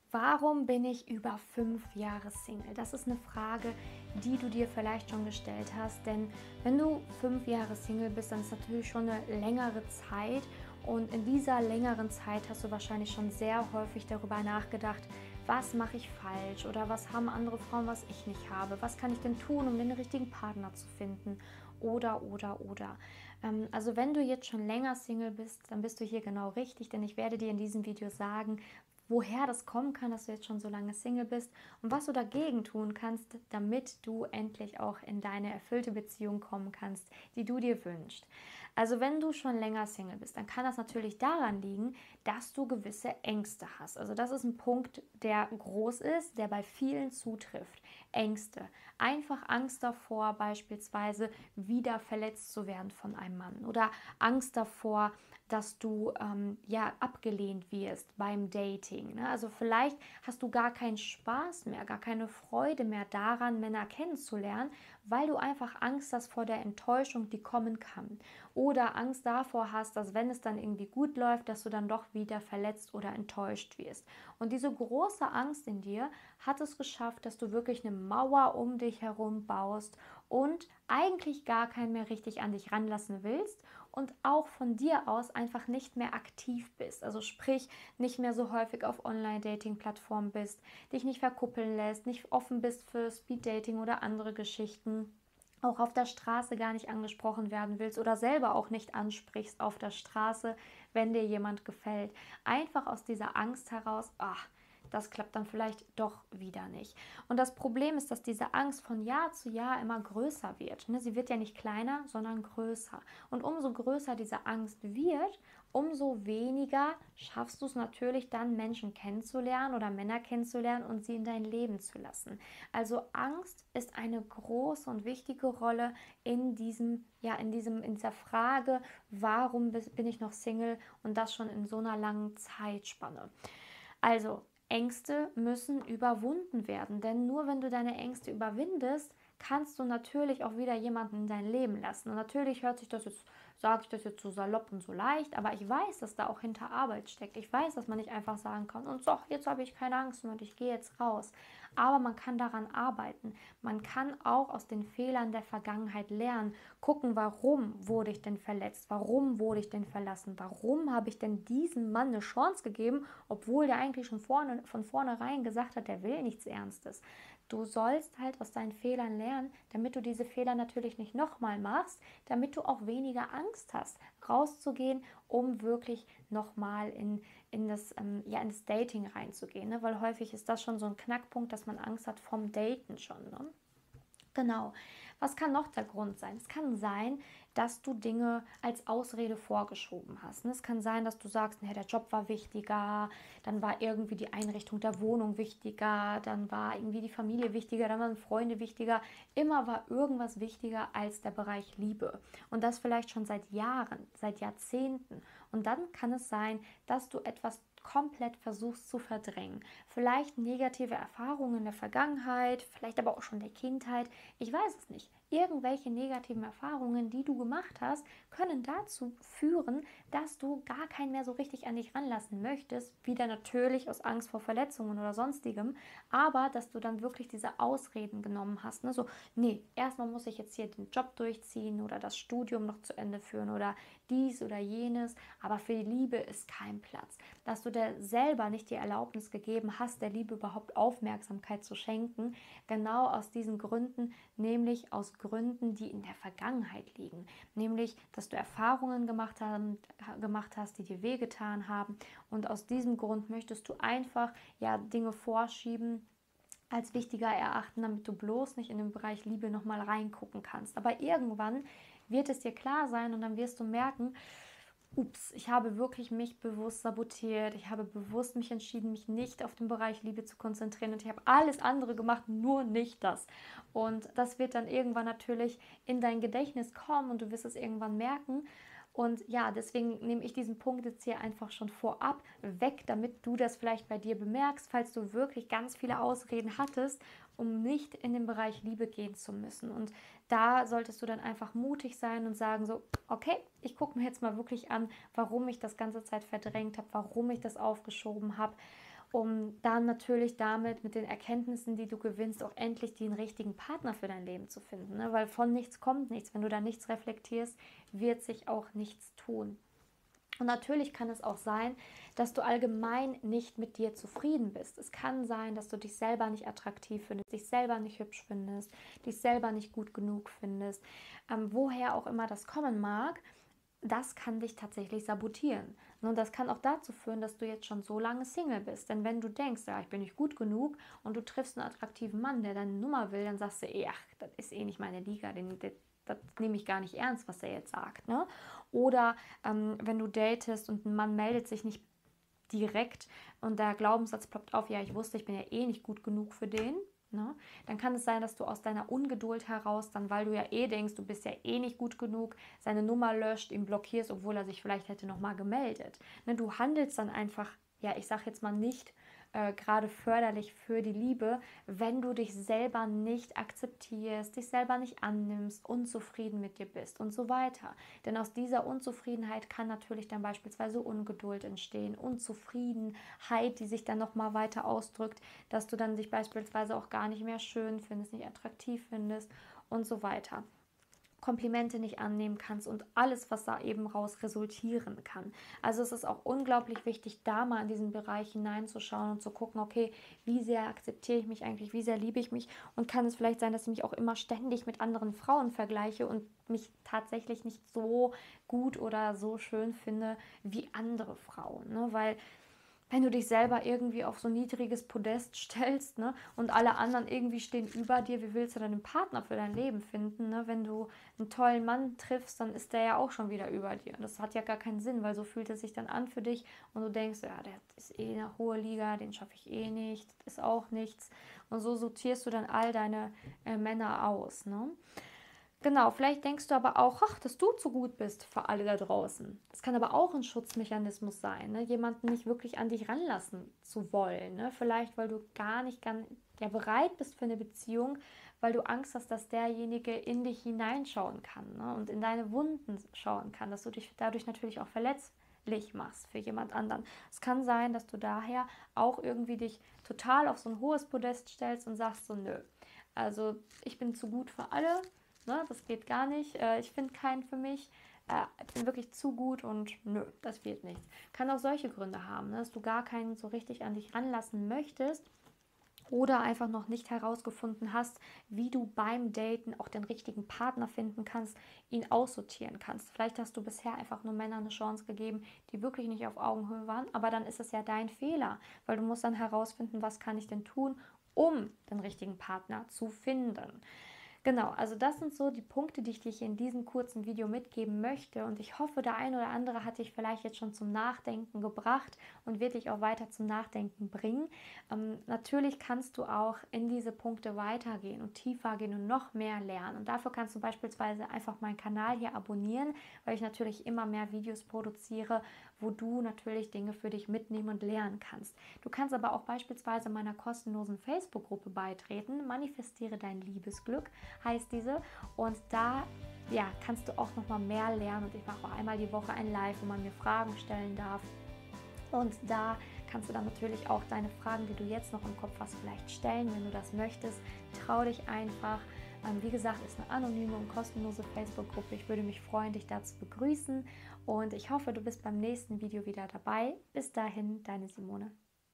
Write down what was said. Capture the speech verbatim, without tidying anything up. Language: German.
Warum bin ich über fünf Jahre Single? Das ist eine Frage, die du dir vielleicht schon gestellt hast, denn wenn du fünf Jahre Single bist, dann ist natürlich schon eine längere Zeit und in dieser längeren Zeit hast du wahrscheinlich schon sehr häufig darüber nachgedacht: „Was mache ich falsch oder was haben andere Frauen, was ich nicht habe? Was kann ich denn tun, um den richtigen Partner zu finden?“ Oder, oder, oder. Ähm, also, wenn du jetzt schon länger Single bist, dann bist du hier genau richtig, denn ich werde dir in diesem Video sagen, woher das kommen kann, dass du jetzt schon so lange Single bist und was du dagegen tun kannst, damit du endlich auch in deine erfüllte Beziehung kommen kannst, die du dir wünschst. Also wenn du schon länger Single bist, dann kann das natürlich daran liegen, dass du gewisse Ängste hast. Also das ist ein Punkt, der groß ist, der bei vielen zutrifft. Ängste. Einfach Angst davor, beispielsweise wieder verletzt zu werden von einem Mann oder Angst davor, dass du ähm, ja abgelehnt wirst beim Dating. Ne? Also vielleicht hast du gar keinen Spaß mehr, gar keine Freude mehr daran, Männer kennenzulernen, weil du einfach Angst hast vor der Enttäuschung, die kommen kann. Oder Angst davor hast, dass wenn es dann irgendwie gut läuft, dass du dann doch wieder verletzt oder enttäuscht wirst. Und diese große Angst in dir hat es geschafft, dass du wirklich eine Mauer um dich herum baust und eigentlich gar keinen mehr richtig an dich ranlassen willst und auch von dir aus einfach nicht mehr aktiv bist. Also sprich, nicht mehr so häufig auf Online-Dating-Plattformen bist, dich nicht verkuppeln lässt, nicht offen bist für Speed-Dating oder andere Geschichten, auch auf der Straße gar nicht angesprochen werden willst oder selber auch nicht ansprichst auf der Straße, wenn dir jemand gefällt. Einfach aus dieser Angst heraus: ach, das klappt dann vielleicht doch wieder nicht. Und das Problem ist, dass diese Angst von Jahr zu Jahr immer größer wird. Sie wird ja nicht kleiner, sondern größer. Und umso größer diese Angst wird, umso weniger schaffst du es natürlich dann, Menschen kennenzulernen oder Männer kennenzulernen und sie in dein Leben zu lassen. Also Angst ist eine große und wichtige Rolle in diesem, ja, in diesem, in dieser Frage, warum bin ich noch Single und das schon in so einer langen Zeitspanne. Also, Ängste müssen überwunden werden, denn nur wenn du deine Ängste überwindest, kannst du natürlich auch wieder jemanden in dein Leben lassen. Und natürlich hört sich das jetzt, sage ich das jetzt so salopp und so leicht, aber ich weiß, dass da auch hinter Arbeit steckt. Ich weiß, dass man nicht einfach sagen kann: und so, jetzt habe ich keine Angst mehr und ich gehe jetzt raus. Aber man kann daran arbeiten. Man kann auch aus den Fehlern der Vergangenheit lernen, gucken, warum wurde ich denn verletzt, warum wurde ich denn verlassen, warum habe ich denn diesem Mann eine Chance gegeben, obwohl der eigentlich schon vorne, von vornherein gesagt hat, der will nichts Ernstes. Du sollst halt aus deinen Fehlern lernen, damit du diese Fehler natürlich nicht nochmal machst, damit du auch weniger Angst hast, rauszugehen, um wirklich nochmal in, in, das, ähm, ja, in das Dating reinzugehen. Ne? Weil häufig ist das schon so ein Knackpunkt, dass man Angst hat vom Daten schon. Ne? Genau. Was kann noch der Grund sein? Es kann sein, dass du Dinge als Ausrede vorgeschoben hast. Es kann sein, dass du sagst: nee, der Job war wichtiger, dann war irgendwie die Einrichtung der Wohnung wichtiger, dann war irgendwie die Familie wichtiger, dann waren Freunde wichtiger. Immer war irgendwas wichtiger als der Bereich Liebe. Und das vielleicht schon seit Jahren, seit Jahrzehnten. Und dann kann es sein, dass du etwas komplett versuchst zu verdrängen. Vielleicht negative Erfahrungen in der Vergangenheit, vielleicht aber auch schon der Kindheit. Ich weiß es nicht. Irgendwelche negativen Erfahrungen, die du gemacht hast, können dazu führen, dass du gar keinen mehr so richtig an dich ranlassen möchtest. Wieder natürlich aus Angst vor Verletzungen oder sonstigem. Aber dass du dann wirklich diese Ausreden genommen hast. Ne? So, nee, erstmal muss ich jetzt hier den Job durchziehen oder das Studium noch zu Ende führen oder dies oder jenes. Aber für die Liebe ist kein Platz. Dass du dir selber nicht die Erlaubnis gegeben hast, der Liebe überhaupt Aufmerksamkeit zu schenken. Genau aus diesen Gründen, nämlich aus Gründen, die in der Vergangenheit liegen. Nämlich, dass du Erfahrungen gemacht, haben, gemacht hast, die dir wehgetan haben. Und aus diesem Grund möchtest du einfach ja Dinge vorschieben, als wichtiger erachten, damit du bloß nicht in den Bereich Liebe nochmal reingucken kannst. Aber irgendwann wird es dir klar sein und dann wirst du merken: ups, ich habe wirklich mich bewusst sabotiert, ich habe bewusst mich entschieden, mich nicht auf den Bereich Liebe zu konzentrieren und ich habe alles andere gemacht, nur nicht das. Und das wird dann irgendwann natürlich in dein Gedächtnis kommen und du wirst es irgendwann merken. Und ja, deswegen nehme ich diesen Punkt jetzt hier einfach schon vorab weg, damit du das vielleicht bei dir bemerkst, falls du wirklich ganz viele Ausreden hattest, um nicht in den Bereich Liebe gehen zu müssen. Und da solltest du dann einfach mutig sein und sagen so: okay, ich gucke mir jetzt mal wirklich an, warum ich das ganze Zeit verdrängt habe, warum ich das aufgeschoben habe. um dann natürlich damit mit den Erkenntnissen, die du gewinnst, auch endlich den richtigen Partner für dein Leben zu finden. Ne? Weil von nichts kommt nichts. Wenn du da nichts reflektierst, wird sich auch nichts tun. Und natürlich kann es auch sein, dass du allgemein nicht mit dir zufrieden bist. Es kann sein, dass du dich selber nicht attraktiv findest, dich selber nicht hübsch findest, dich selber nicht gut genug findest. Ähm, woher auch immer das kommen mag, das kann dich tatsächlich sabotieren. Und das kann auch dazu führen, dass du jetzt schon so lange Single bist. Denn wenn du denkst, ja, ich bin nicht gut genug und du triffst einen attraktiven Mann, der deine Nummer will, dann sagst du, ey, ach, das ist eh nicht meine Liga, den, den, das nehme ich gar nicht ernst, was er jetzt sagt. Ne? Oder ähm, wenn du datest und ein Mann meldet sich nicht direkt und der Glaubenssatz ploppt auf, ja, ich wusste, ich bin ja eh nicht gut genug für den. Ne? Dann kann es sein, dass du aus deiner Ungeduld heraus, dann weil du ja eh denkst, du bist ja eh nicht gut genug, seine Nummer löscht, ihn blockierst, obwohl er sich vielleicht hätte nochmal gemeldet. Ne? Du handelst dann einfach, ja, ich sag jetzt mal nicht äh, gerade förderlich für die Liebe, wenn du dich selber nicht akzeptierst, dich selber nicht annimmst, unzufrieden mit dir bist und so weiter. Denn aus dieser Unzufriedenheit kann natürlich dann beispielsweise Ungeduld entstehen, Unzufriedenheit, die sich dann nochmal weiter ausdrückt, dass du dann dich beispielsweise auch gar nicht mehr schön findest, nicht attraktiv findest und so weiter. Komplimente nicht annehmen kannst und alles, was da eben raus resultieren kann. Also es ist auch unglaublich wichtig, da mal in diesen Bereich hineinzuschauen und zu gucken, okay, wie sehr akzeptiere ich mich eigentlich, wie sehr liebe ich mich und kann es vielleicht sein, dass ich mich auch immer ständig mit anderen Frauen vergleiche und mich tatsächlich nicht so gut oder so schön finde wie andere Frauen, ne? Weil wenn du dich selber irgendwie auf so ein niedriges Podest stellst, ne, und alle anderen irgendwie stehen über dir, wie willst du dann einen Partner für dein Leben finden? Ne? Wenn du einen tollen Mann triffst, dann ist der ja auch schon wieder über dir. Und das hat ja gar keinen Sinn, weil so fühlt es sich dann an für dich und du denkst, ja, der ist eh eine hohe Liga, den schaffe ich eh nicht, das ist auch nichts. Und so sortierst du dann all deine äh, Männer aus, ne? Genau, vielleicht denkst du aber auch, ach, dass du zu gut bist für alle da draußen. Das kann aber auch ein Schutzmechanismus sein, ne? Jemanden nicht wirklich an dich ranlassen zu wollen. Ne? Vielleicht, weil du gar nicht gar, ja, bereit bist für eine Beziehung, weil du Angst hast, dass derjenige in dich hineinschauen kann, ne? Und in deine Wunden schauen kann, dass du dich dadurch natürlich auch verletzlich machst für jemand anderen. Es kann sein, dass du daher auch irgendwie dich total auf so ein hohes Podest stellst und sagst so, nö, also ich bin zu gut für alle. Ne, das geht gar nicht. Äh, ich finde keinen für mich. Äh, ich bin wirklich zu gut und nö, das wird nichts. Kann auch solche Gründe haben, ne, dass du gar keinen so richtig an dich ranlassen möchtest oder einfach noch nicht herausgefunden hast, wie du beim Daten auch den richtigen Partner finden kannst, ihn aussortieren kannst. Vielleicht hast du bisher einfach nur Männern eine Chance gegeben, die wirklich nicht auf Augenhöhe waren, aber dann ist es ja dein Fehler, weil du musst dann herausfinden, was kann ich denn tun, um den richtigen Partner zu finden. Genau, also das sind so die Punkte, die ich dir hier in diesem kurzen Video mitgeben möchte und ich hoffe, der ein oder andere hat dich vielleicht jetzt schon zum Nachdenken gebracht und wird dich auch weiter zum Nachdenken bringen. Ähm, natürlich kannst du auch in diese Punkte weitergehen und tiefer gehen und noch mehr lernen und dafür kannst du beispielsweise einfach meinen Kanal hier abonnieren, weil ich natürlich immer mehr Videos produziere, wo du natürlich Dinge für dich mitnehmen und lernen kannst. Du kannst aber auch beispielsweise meiner kostenlosen Facebook-Gruppe beitreten, Manifestiere dein Liebesglück heißt diese und da ja, kannst du auch noch mal mehr lernen und ich mache auch einmal die Woche ein Live, wo man mir Fragen stellen darf und da kannst du dann natürlich auch deine Fragen, die du jetzt noch im Kopf hast, vielleicht stellen, wenn du das möchtest. Trau dich einfach. Ähm, wie gesagt, ist eine anonyme und kostenlose Facebook-Gruppe. Ich würde mich freuen, dich da zu begrüßen und ich hoffe, du bist beim nächsten Video wieder dabei. Bis dahin, deine Simone.